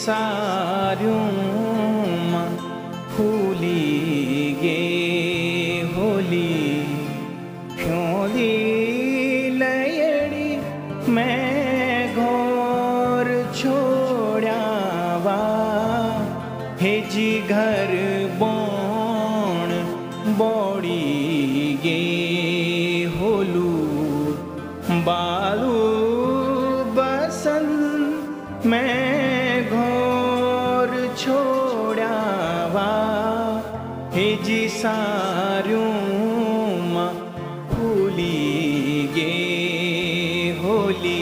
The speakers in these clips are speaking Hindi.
सारियूं मां फूली गे होली फ्योली लयड़ी मैं घोर छोड़ावा हेजी घर बोण बोड़ी गे होलू बालू बसंत मैं घोर छोड़ावा हेजी सारियूं मां फूली गे होली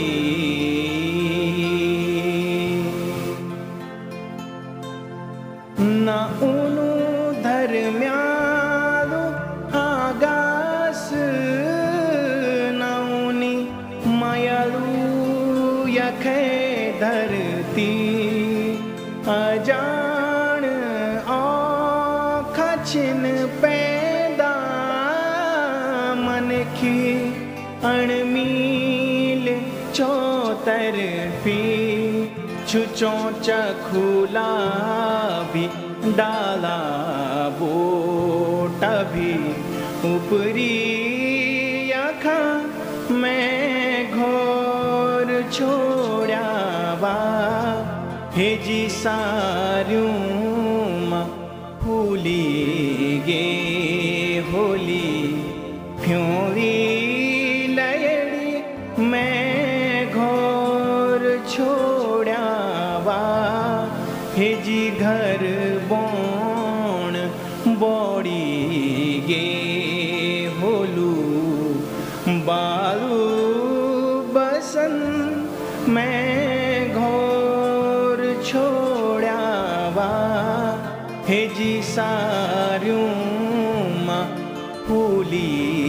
ना ऊनु धर्म्यालु आगास ना ऊनी मायालु यखे धरती अजान औखचिन पैदा मन की अणमील चौतरफी छुचो चखुला भी डाला बोटा भी ऊपरी आखा मैं घोर छोड़ावा हेजी सारियूं मां फूली गे होली फ्योरी लयड़ी मैं घोर छोड़ावा हेजी घर बोण बोड़ी गे होलू बालू बसंत मैं घोर छोड़ावा हेजी सारियूं मां फूली